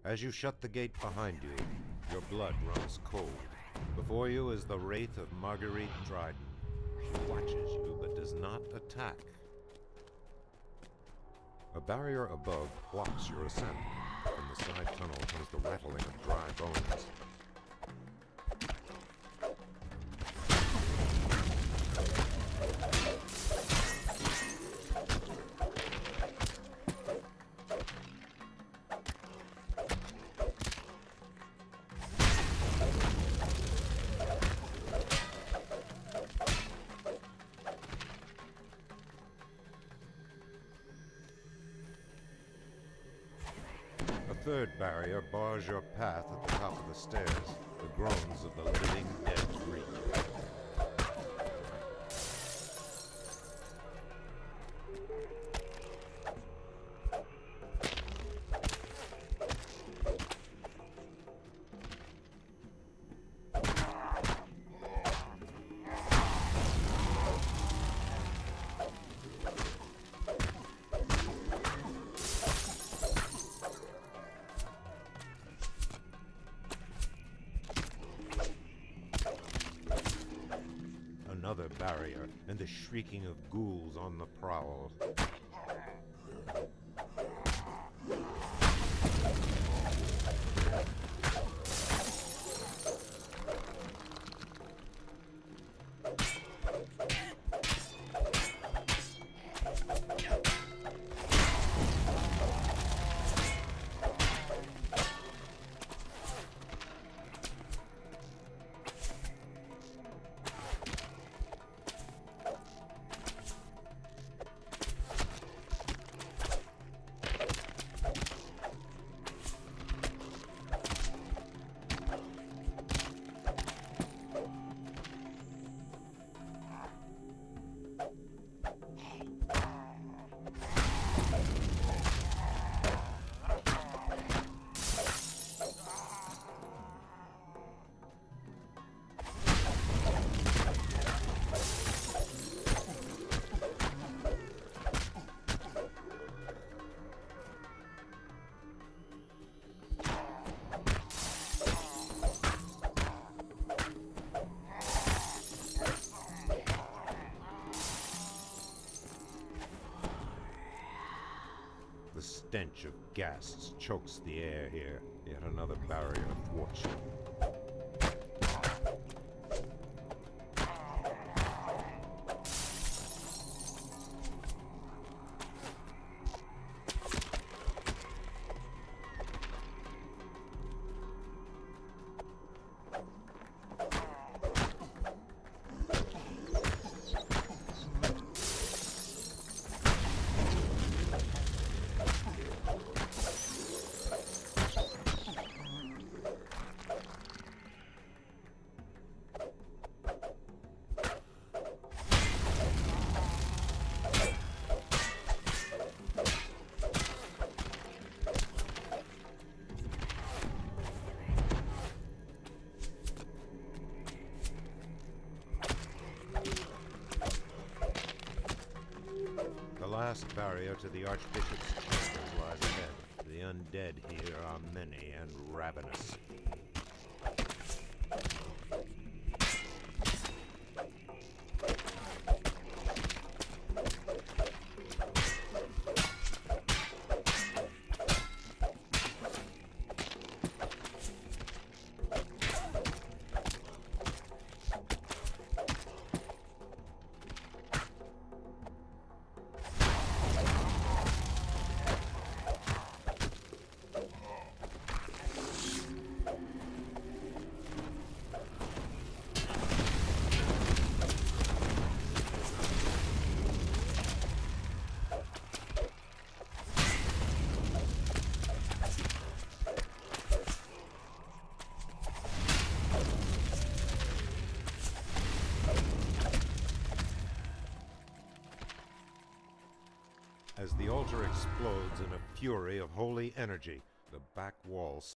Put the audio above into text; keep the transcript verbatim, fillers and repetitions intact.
As you shut the gate behind you, your blood runs cold. Before you is the wraith of Marguerite Dryden. She watches you but does not attack. A barrier above blocks your ascent. From the side tunnel comes the rattling of dry bones. A third barrier bars your path at the top of the stairs. The groans of the living dead greet you. Another barrier, and the shrieking of ghouls on the prowl. The stench of gas chokes the air here. Yet another barrier thwarts you. The last barrier to the Archbishop's chambers lies ahead. The undead here are many and ravenous. As the altar explodes in a fury of holy energy, the back wall